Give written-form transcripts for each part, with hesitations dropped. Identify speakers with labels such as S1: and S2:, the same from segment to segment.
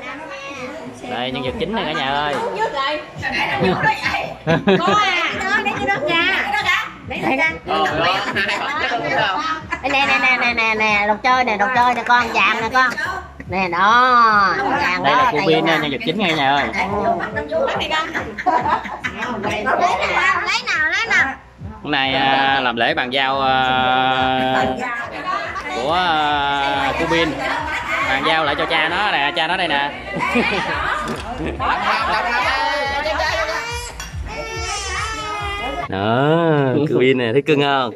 S1: Đây nhân vật chính này cả nhà ơi.
S2: Có à, lấy cái đó ra. Lấy ra. Nè, đồ chơi nè con, vàng nè con. Nè đó, vàng
S1: đây
S2: đó.
S1: là cô Bin nhân vật chính cả nhà ơi.
S2: Lấy nào.
S1: Hôm nay làm lễ bàn giao của cô Bin, bàn giao lại cho cha nó nè, cha nó đây nè. Đó, cô Bin nè, thấy cưng không?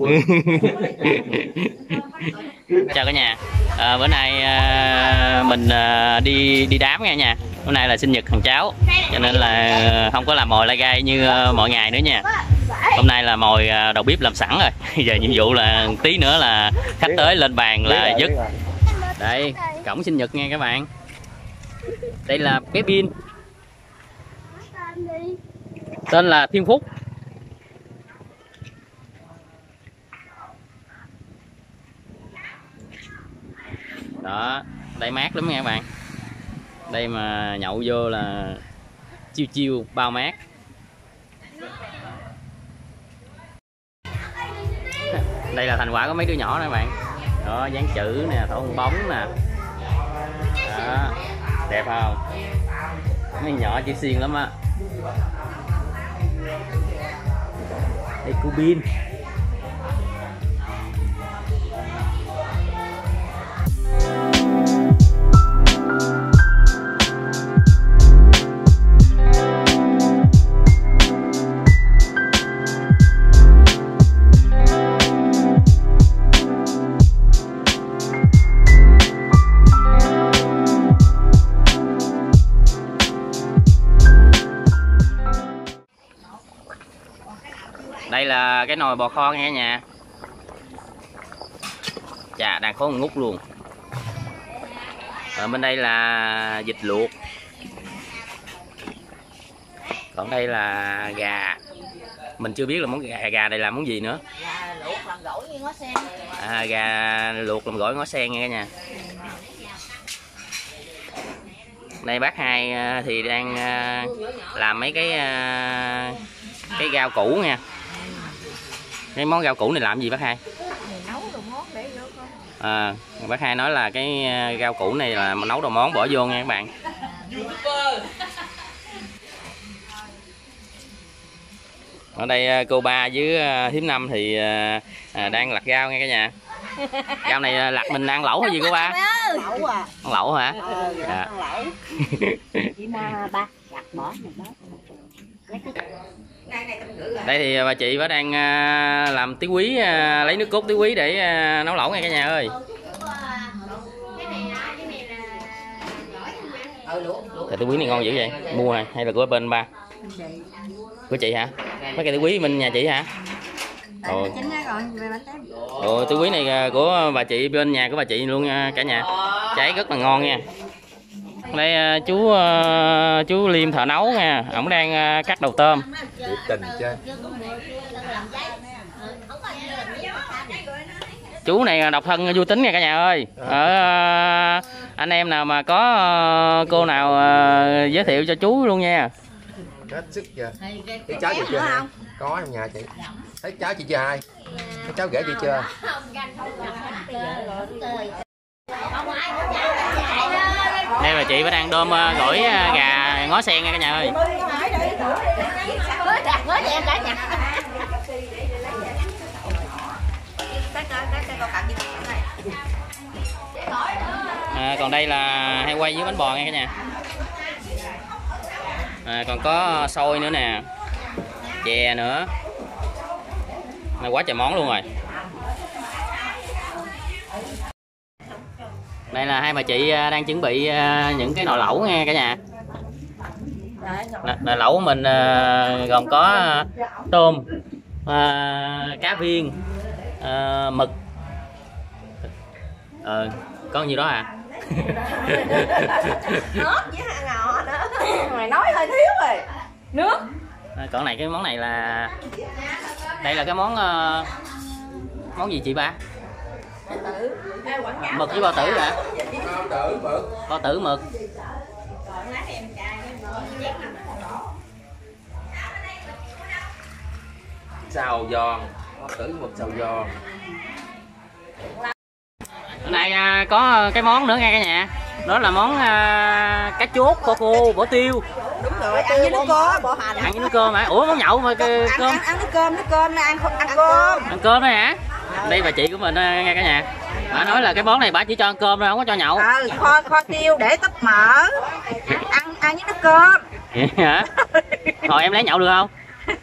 S1: Chào cả nhà. Bữa nay mình đi đám nha nhà. Hôm nay là sinh nhật thằng cháu, cho nên là không có làm mồi lai gai như mọi ngày nữa nha. Hôm nay là mồi đầu bếp làm sẵn rồi. Giờ nhiệm vụ là tí nữa là khách tới lên bàn là dứt. Đây, cổng sinh nhật nha các bạn. Đây là bé Bin. Tên là Thiên Phúc. Đó, đây mát lắm nha các bạn. Đây mà nhậu vô là chiêu bao mát. Đây là thành quả của mấy đứa nhỏ nè các bạn. Đó, dán chữ nè, thổi bóng nè. Đó, đẹp không? Mấy nhỏ chỉ xiên lắm á. Đây cô Bin. Đây là cái nồi bò kho nha cả nhà. Chà, đang có một ngút luôn. Ở bên đây là vịt luộc. Còn đây là gà. Mình chưa biết là món gà này làm món gì nữa.
S2: Gà luộc làm gỏi với ngó sen.
S1: Gà luộc làm gỏi ngó sen nha cả nhà. Đây bác Hai thì đang làm mấy cái rau củ nha. Cái món rau củ này làm gì bác Hai?
S2: Nấu đồ món để vô con.
S1: Bác Hai nói là cái rau củ này là nấu đồ món bỏ vô nha các bạn. Ở đây cô Ba với thím Năm thì đang lặt rau nha cả nhà. Rau này lặt mình ăn lẩu hay gì cô Ba?
S2: Lẩu à.
S1: Ăn lẩu hả?
S2: Dạ. Ăn lẩu. Chỉ mà ba gặt bỏ này đó.
S1: Đây thì bà chị vẫn đang làm tí quý, lấy nước cốt tí quý để nấu lẩu nha cả nhà ơi. Tí quý này ngon dữ vậy? Mua hay là của bên ba? Của chị hả? Mấy cây tí quý bên nhà chị hả? Ồ, tí quý này của bà chị, bên nhà của bà chị luôn nha cả nhà. Trái rất là ngon nha. Đây chú Liêm thợ nấu nha, ổng đang cắt đầu tôm. Chú này độc thân vui tính nha cả nhà ơi. Anh em nào mà có cô nào giới thiệu cho chú luôn nha.
S3: Hết sức chưa? Thấy cháu chị chưa? Có trong nhà chị. Thấy cháu chị chưa hai? Thấy cháu ghẻ chị chưa?
S1: Đây là chị vẫn đang đôm gỏi gà ngó sen nha cả nhà ơi. Còn đây là hay quay với bánh bò nha cả nhà. Còn có xôi nữa nè, chè nữa. Này quá trời món luôn rồi. Đây là hai bà chị đang chuẩn bị những cái nồi lẩu nha cả nhà. Nồi lẩu của mình gồm có tôm, cá viên, mực. Có nhiêu đó à?
S2: Nước với ngò nữa. Mày nói hơi thiếu rồi. Nước.
S1: Còn này cái món này là đây là cái món gì chị ba? Mực với bao tử hả? Bao tử mực.
S3: Xào giòn, bao tử mực xào giòn.
S1: Hôm nay có cái món nữa nghe cả nhà. Đó là món cá chốt kho khô bỏ tiêu.
S2: Đúng rồi, ăn với nước cơm, bỏ hành.
S1: Ăn với nước cơm hả? Ủa món nhậu mà cơm.
S2: Ăn nước cơm nè, ăn cơm.
S1: Ăn cơm đó hả? Đây bà chị của mình nghe cả nhà. Bà nói là cái món này bà chỉ cho ăn cơm thôi, không có cho nhậu.
S2: Kho tiêu để tấp mỡ. Ăn với nước cơm.
S1: Vậy hả? Thôi em lấy nhậu được không?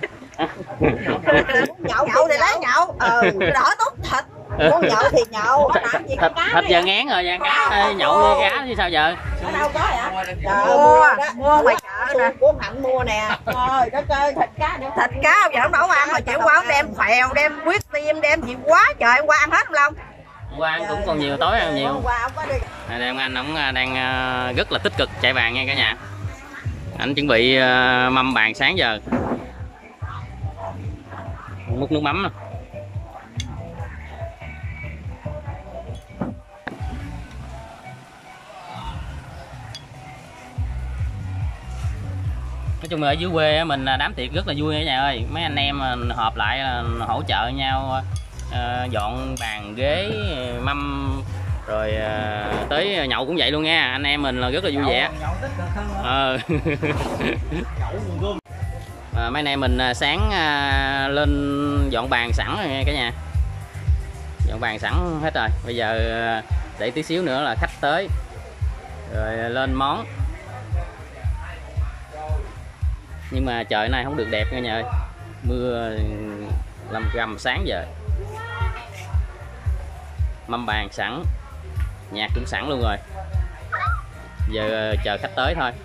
S2: Nhậu thì lấy nhậu. Đỏ tốt thịt. Muốn nhậu thì nhậu.
S1: Thịt giờ ngán rồi, giờ cá nhậu với cá chứ sao giờ?
S2: Ở đâu có vậy? Mua ngoài chợ nè. Của Hạnh mua nè. Trời đất ơi, thịt cá giờ không đâu ăn mà chịu quá, đem phèo, đem huyết tim, đem gì quá trời, qua ăn hết không Long?
S1: Qua ăn cũng còn nhiều, tối ăn nhiều. Đây anh ổng đang rất là tích cực chạy bàn nha cả nhà. Anh chuẩn bị mâm bàn sáng giờ. Múc nước mắm nè. Nói chung là ở dưới quê mình đám tiệc rất là vui cả nhà ơi. Mấy anh em họp lại hỗ trợ nhau dọn bàn ghế mâm rồi tới nhậu cũng vậy luôn nha. Anh em mình là rất là vui vẻ. Mấy anh em mình sáng lên dọn bàn sẵn rồi nha cả nhà. Dọn bàn sẵn hết rồi. Bây giờ để tí xíu nữa là khách tới rồi lên món. Nhưng mà trời nay không được đẹp nha nhà ơi. Mưa làm rầm sáng giờ. Mâm bàn sẵn, nhạc cũng sẵn luôn rồi. Giờ chờ khách tới thôi.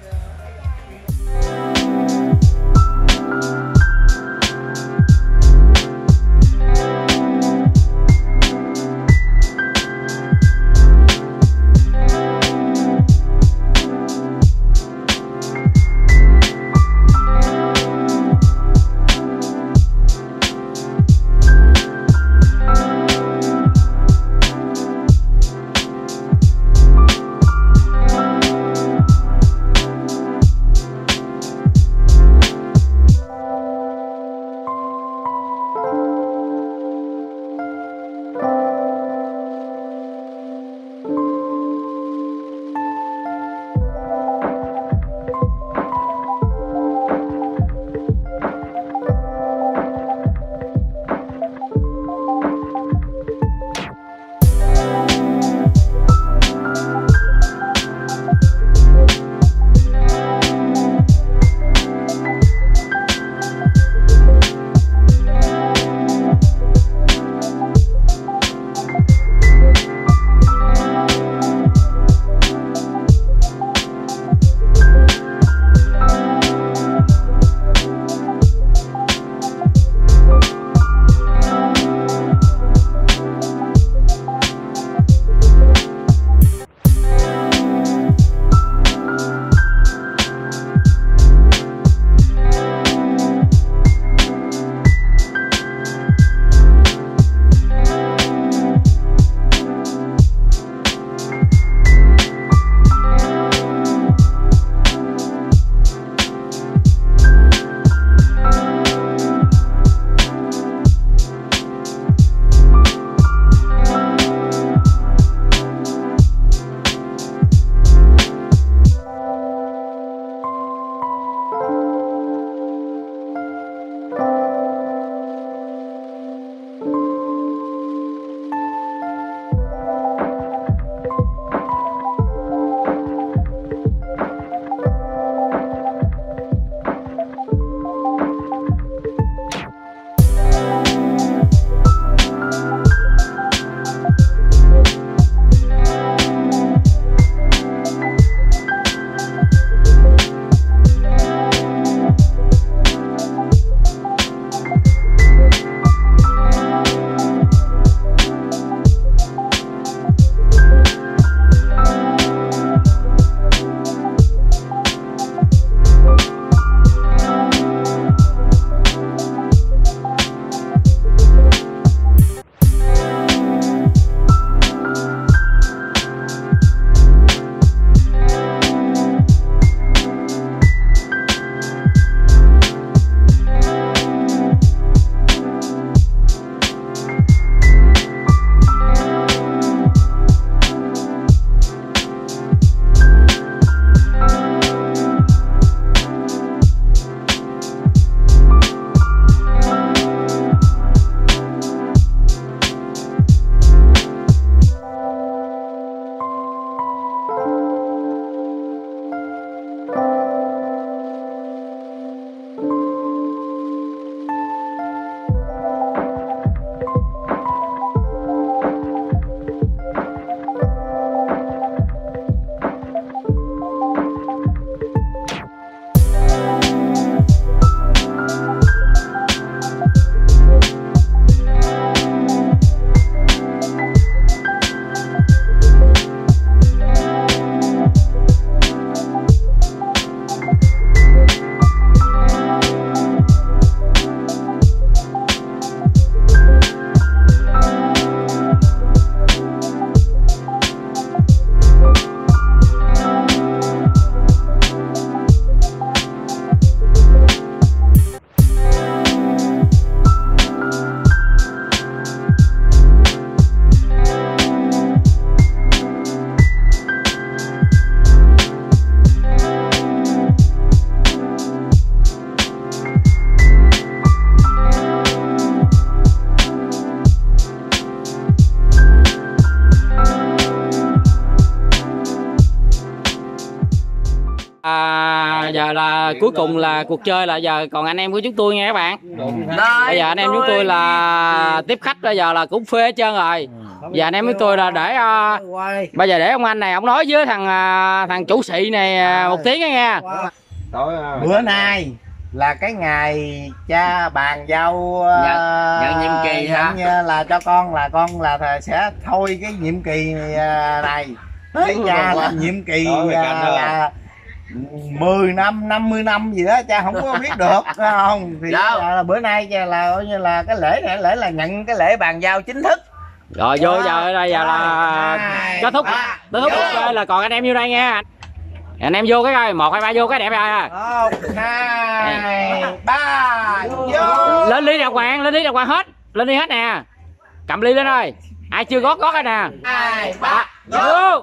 S1: Giờ là cuối cùng là cuộc chơi là giờ còn anh em của chúng tôi nghe các bạn. Bây giờ anh em chúng tôi là tiếp khách, bây giờ là cũng phê hết trơn rồi. Giờ anh em chúng tôi là để bây giờ để ông anh này ông nói với thằng chủ sĩ này một tiếng nghe.
S4: Bữa nay là cái ngày cha bàn giao
S1: nhận nhiệm kỳ hả?
S4: Là cho con là sẽ thôi cái nhiệm kỳ này. Cái cha là nhiệm kỳ là 10 năm 50 năm gì đó cha không có biết được không thì là bữa nay là coi như là cái lễ này lễ là nhận cái lễ bàn giao chính thức.
S1: Rồi vô giờ đây giờ là kết thúc chơi là còn anh em vô đây nha. Anh em vô cái coi 1 2 3 vô cái đẹp rồi.
S4: 1 2 3 vô.
S1: Lên ly đàng hoàng, hết. Lên ly hết nè. Cầm ly lên ơi. Ai chưa gót cái nè.
S4: 2 3
S1: vô.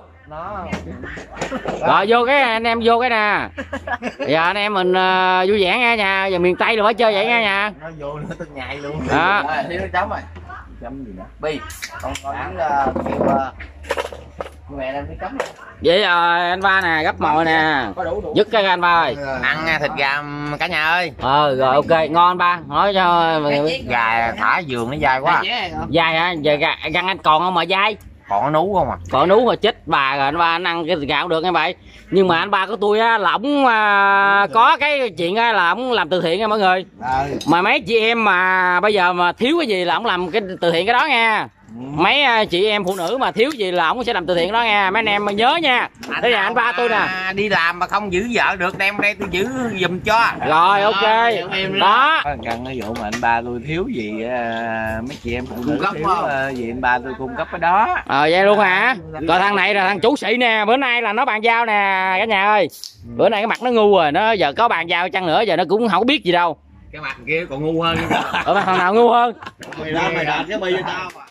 S1: Rồi vô cái anh em vô cái nè. Giờ anh em mình vui vẻ nghe nha. Giờ miền Tây rồi phải chơi vậy nghe nha.
S4: Nó vô nữa tôi nhảy luôn.
S1: Đó.
S4: Thì nó chấm rồi. Chấm gì nữa? Bi. Con kêu mẹ đem cái chấm.
S1: Vậy anh Ba nè, gấp mồi nè. Dứt cái anh Ba ơi.
S4: Ăn thịt gà cả nhà ơi.
S1: Rồi ok, ngon anh Ba. Nói cho
S4: gà thả giường nó dai quá.
S1: Dai hả? Giờ găng anh còn không mà dai?
S4: Còn nó nú không à?
S1: Còn nú rồi chết bà rồi, anh Ba anh ăn cái thịt gà cũng được nghe vậy. Nhưng mà anh Ba của tôi á là ổng có cái chuyện á là ổng làm từ thiện nha mọi người. Mà mấy chị em mà bây giờ mà thiếu cái gì là ổng làm cái từ thiện cái đó nha. Mấy chị em phụ nữ mà thiếu gì là ổng sẽ làm từ thiện đó nha, mấy anh em mà nhớ nha. Đây là anh Ba tôi nè.
S4: Đi làm mà không giữ vợ được đem đây tôi giữ giùm cho.
S1: Rồi ok. Đó.
S4: Cần cái vụ mà anh Ba tôi thiếu gì mấy chị em phụ nữ thiếu gì anh Ba tôi cung cấp cái đó.
S1: Vậy luôn hả? Rồi thằng này là thằng chủ sĩ nè, bữa nay là nó bàn giao nè cả nhà ơi. Bữa nay cái mặt nó ngu rồi, nó giờ có bàn giao chăng nữa giờ nó cũng không biết gì đâu.
S4: Cái mặt kia còn ngu hơn.
S1: Thằng nào ngu hơn?
S4: Mày ra mày đạp cái bi cho tao.